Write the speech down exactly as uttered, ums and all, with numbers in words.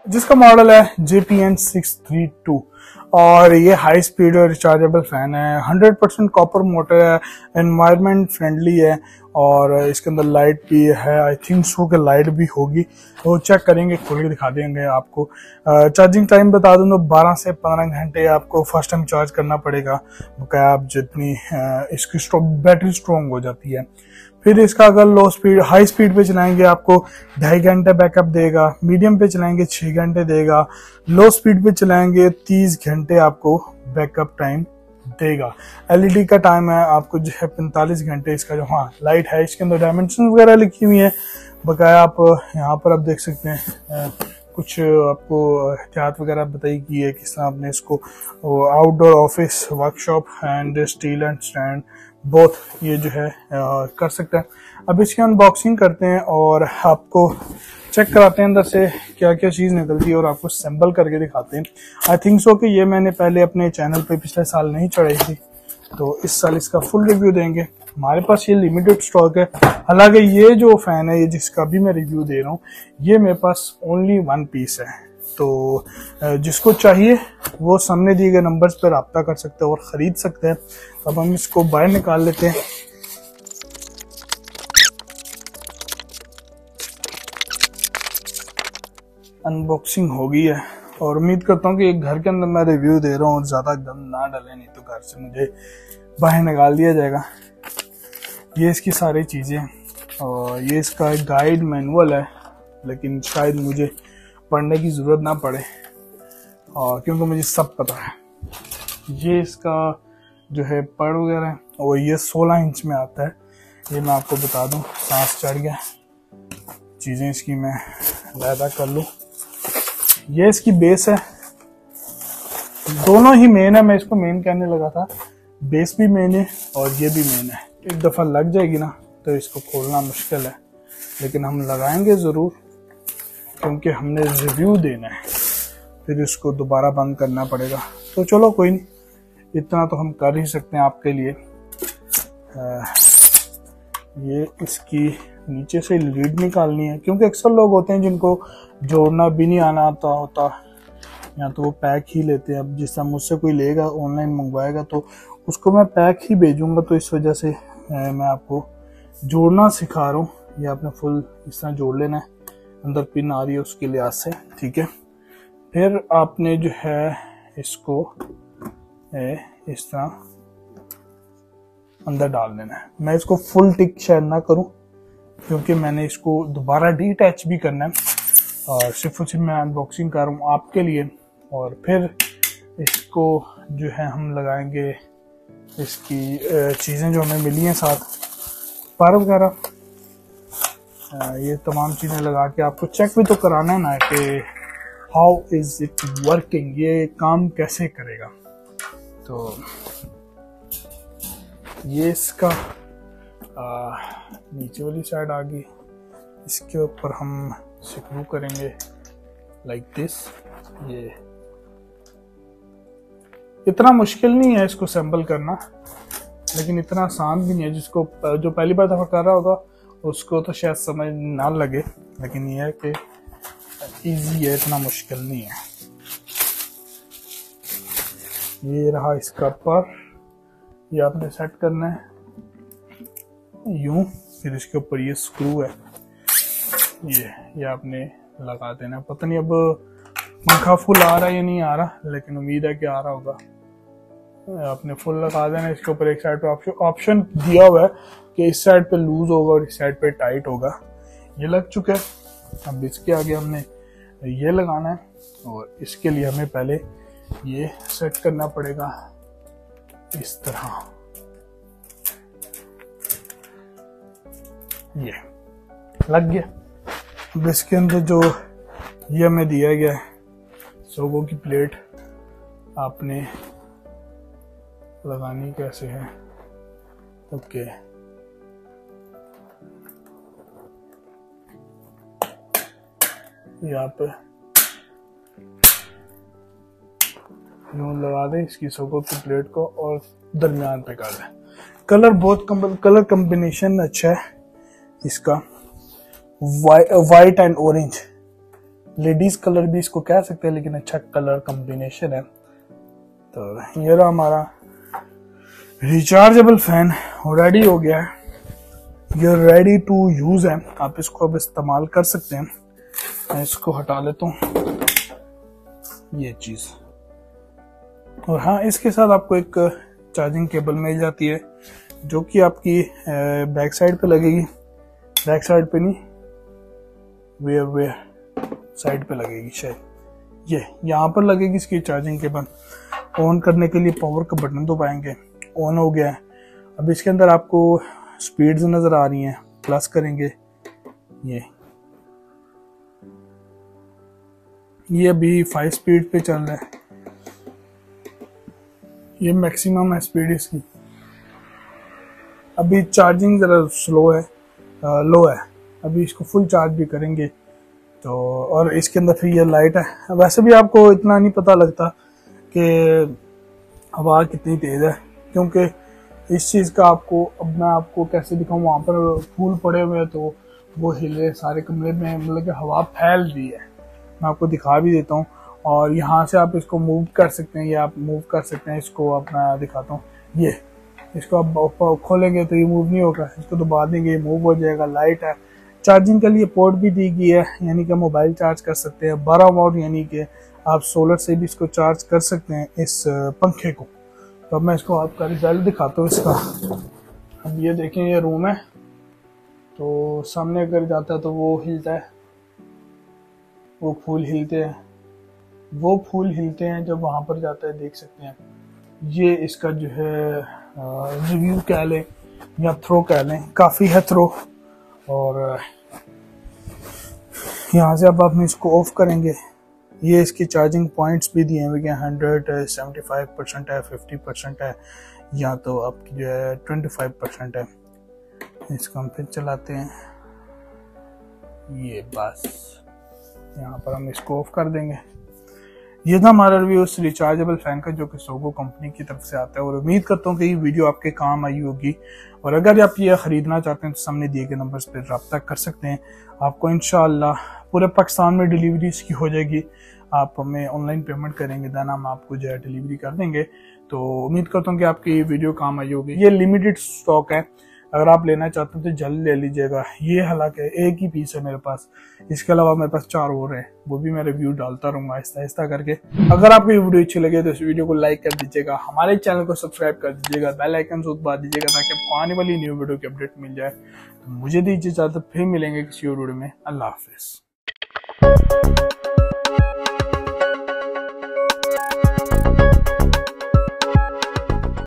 जिसका मॉडल है J P N six three two और ये हाई स्पीड और रिचार्जेबल फैन है। हंड्रेड परसेंट कॉपर मोटर है, एनवायरनमेंट फ्रेंडली है और इसके अंदर लाइट भी है। आई थिंक सो कि लाइट भी होगी, वो चेक करेंगे, खोल के दिखा देंगे आपको। चार्जिंग टाइम बता दूं तो बारह से पंद्रह घंटे आपको फर्स्ट टाइम चार्ज करना पड़ेगा, बकाया आप जितनी इसकी बैटरी स्ट्रॉन्ग हो जाती है। फिर इसका अगर लो स्पीड हाई स्पीड पे चलाएंगे आपको ढाई घंटे बैकअप देगा, मीडियम पे चलाएंगे छह घंटे देगा, लो स्पीड पे चलाएंगे तीस घंटे आपको बैकअप टाइम देगा। एलईडी का टाइम है आपको जो है पैंतालीस घंटे इसका। जो हाँ लाइट है इसके अंदर डायमेंशन वगैरह लिखी हुई है, बकाया आप यहाँ पर आप देख सकते हैं कुछ आपको एहतियात वगैरह बताई गई है किस तरह आपने इसको outdoor office workshop and steel and stand both ये जो है आ, कर सकते हैं। अब इसकी अनबॉक्सिंग करते हैं और आपको चेक कराते हैं अंदर से क्या क्या चीज़ निकलती है और आपको असेंबल करके दिखाते हैं। आई थिंक सो कि ये मैंने पहले अपने चैनल पे पिछले साल नहीं चढ़ाई थी, तो इस साल इसका फुल रिव्यू देंगे। हमारे पास ये लिमिटेड स्टॉक है, हालांकि ये जो फैन है ये जिसका भी मैं रिव्यू दे रहा हूँ ये मेरे पास ओनली वन पीस है, तो जिसको चाहिए वो सामने दिए गए नंबर्स पर रब्ता कर सकते हैं और ख़रीद सकते हैं। अब हम इसको बाहर निकाल लेते हैं। अनबॉक्सिंग हो गई है और उम्मीद करता हूँ कि एक घर के अंदर मैं रिव्यू दे रहा हूँ और ज़्यादा गंद ना डले, नहीं तो घर से मुझे बाहर निकाल दिया जाएगा। ये इसकी सारी चीज़ें और ये इसका एक गाइड मैनुअल है, लेकिन शायद मुझे पढ़ने की ज़रूरत ना पड़े और क्योंकि मुझे सब पता है। ये इसका जो है पढ़ वगैरह और ये सोलह इंच में आता है, ये मैं आपको बता दूं। सांस चढ़ गया, चीज़ें इसकी मैं लैदा कर लूँ। ये इसकी बेस है, दोनों ही मेन है, मैं इसको मेन कहने लगा था, बेस भी मेन है और ये भी मेन है। एक दफ़ा लग जाएगी ना तो इसको खोलना मुश्किल है, लेकिन हम लगाएंगे ज़रूर क्योंकि हमने रिव्यू देना है, फिर इसको दोबारा बंद करना पड़ेगा। तो चलो कोई नहीं, इतना तो हम कर ही सकते हैं आपके लिए। आ, ये इसकी नीचे से लीड निकालनी है, क्योंकि अक्सर लोग होते हैं जिनको जोड़ना भी नहीं आना आता होता, या तो वो पैक ही लेते हैं। अब जिस तरह मुझसे कोई लेगा ऑनलाइन मंगवाएगा तो उसको मैं पैक ही भेजूंगा, तो इस वजह से मैं आपको जोड़ना सिखा रहा हूँ। ये आपने फुल इस तरह जोड़ लेना है, अंदर पिन आ रही है उसके लिहाज से, ठीक है। फिर आपने जो है इसको इस तरह अंदर डाल देना है। मैं इसको फुल टिक शायद ना करूं क्योंकि मैंने इसको दोबारा डीअटैच भी करना है और सिर्फ और सिर्फ मैं अनबॉक्सिंग कर रहा हूँ आपके लिए। और फिर इसको जो है हम लगाएंगे इसकी चीज़ें जो हमें मिली हैं साथ, पर वगैरह ये तमाम चीज़ें लगा के आपको चेक भी तो कराना है ना कि हाउ इज इट वर्किंग, ये काम कैसे करेगा। तो ये इसका आ, नीचे वाली साइड आ गई, इसके ऊपर हम स्क्रू करेंगे लाइक दिस। ये इतना मुश्किल नहीं है इसको असेंबल करना, लेकिन इतना आसान भी नहीं है। जिसको जो पहली बार दफा कर रहा होगा उसको तो शायद समझ ना लगे, लेकिन यह है कि इजी है, इतना मुश्किल नहीं है। ये रहा इसका पर, ये आपने सेट करना है यूं, फिर इसके ऊपर ये स्क्रू है, ये ये आपने लगा देना। पता नहीं अब पंखा फुल आ रहा है या नहीं आ रहा, लेकिन उम्मीद है कि आ रहा होगा। आपने फुल लगा देना। इसके ऊपर एक साइड पे ऑप्शन ऑप्शन दिया हुआ है कि इस साइड पे लूज होगा और इस साइड पे टाइट होगा। ये लग चुका है। अब इसके आगे हमने ये लगाना है और इसके लिए हमें पहले ये सेट करना पड़ेगा इस तरह। ये लग गया। अब इसके अंदर जो ये हमें दिया गया है सोगो की प्लेट, आपने लगानी कैसे है। ओके, यहाँ पे यूं लगा दें इसकी सोगो की प्लेट को और दरमियान पे कर दें। कलर बहुत कम, कलर कॉम्बिनेशन अच्छा है इसका, white and orange. Ladies colour भी इसको कह सकते हैं, लेकिन अच्छा कलर कॉम्बिनेशन है। तो ये रहा हमारा रिचार्जेबल फैन, रेडी हो गया है, ये रेडी टू यूज है, आप इसको अब इस्तेमाल कर सकते हैं। मैं इसको हटा लेता हूँ ये चीज। और हाँ, इसके साथ आपको एक चार्जिंग केबल मिल जाती है जो कि आपकी बैक साइड पे लगेगी, बैक साइड पे नहीं, वेयर वेयर साइड पे लगेगी शायद, ये यहाँ पर लगेगी इसकी चार्जिंग केबल। ऑन करने के लिए पावर का बटन दबाएंगे, ऑन हो गया है। अब इसके अंदर आपको स्पीड्स नजर आ रही हैं, प्लस करेंगे, ये ये अभी फाइव स्पीड पे चल रहा है, ये मैक्सिमम है स्पीड इसकी। अभी चार्जिंग जरा स्लो है, लो है, अभी इसको फुल चार्ज भी करेंगे तो। और इसके अंदर फिर ये लाइट है। वैसे भी आपको इतना नहीं पता लगता कि हवा कितनी तेज है, क्योंकि इस चीज का आपको, अब मैं आपको कैसे दिखाऊं, वहां पर फूल पड़े हुए हैं तो वो हिले सारे कमरे में, मतलब कि हवा फैल रही है। मैं आपको दिखा भी देता हूँ, और यहाँ से आप इसको मूव कर सकते हैं, या आप मूव कर सकते हैं इसको। अपना दिखाता हूँ, ये इसको आप खोलेंगे तो ये मूव नहीं होगा, इसको दबा देंगे ये मूव हो जाएगा। लाइट है, चार्जिंग के लिए पोर्ट भी दी गई है, यानी कि मोबाइल चार्ज कर सकते हैं। बारह वॉट यानी कि आप सोलर से भी इसको चार्ज कर सकते हैं इस पंखे को। तो अब मैं इसको आपका रिजल्ट दिखाता हूँ इसका। अब ये देखें, ये रूम है, तो सामने अगर जाता है तो वो हिलता है, वो फूल हिलते हैं, वो फूल हिलते हैं जब वहां पर जाता है, देख सकते हैं। ये इसका जो है रिव्यू कह लें या थ्रो कह लें, काफी है थ्रो। और यहाँ से अब आप इसको ऑफ करेंगे, ये इसकी चार्जिंग पॉइंट्स भी दिए हुए हैं, हंड्रेड है, सेवेंटी फाइव परसेंट है, फिफ्टी परसेंट है, या तो आपकी जो है ट्वेंटी फाइव परसेंट है। इसको हम फिर चलाते हैं, ये बस यहाँ पर हम इसको ऑफ कर देंगे। ये था हमारा रिव्यू उस रिचार्जेबल फैन का जो कि सोगो कंपनी की तरफ से आता है, और उम्मीद करता हूँ कि ये वीडियो आपके काम आई होगी। और अगर आप ये खरीदना चाहते हैं तो सामने दिए गए नंबर्स पर रब्ता कर सकते हैं। आपको इंशाअल्लाह पूरे पाकिस्तान में डिलीवरी इसकी हो जाएगी। आप हमें ऑनलाइन पेमेंट करेंगे, देन हम आपको जो है डिलीवरी कर देंगे। तो उम्मीद करता हूँ कि आपकी ये वीडियो काम आई होगी। ये लिमिटेड स्टॉक है, अगर आप लेना चाहते हो तो जल्द ले लीजिएगा। ये हालांकि एक ही पीस है मेरे पास, इसके अलावा मेरे पास चार और हैं, वो भी मैं रिव्यू डालता रहूंगा आहिस्ता आहिस्ता करके। अगर आपको ये वीडियो अच्छी लगे तो इस वीडियो को लाइक कर दीजिएगा, हमारे चैनल को सब्सक्राइब कर दीजिएगा, बेल आइकन को दबा दीजिएगा ताकि आपको आने वाली न्यू वीडियो की अपडेट मिल जाए। तो मुझे दीजिए इजाजत, फिर मिलेंगे किसी और वीडियो में। अल्लाह हाफिज।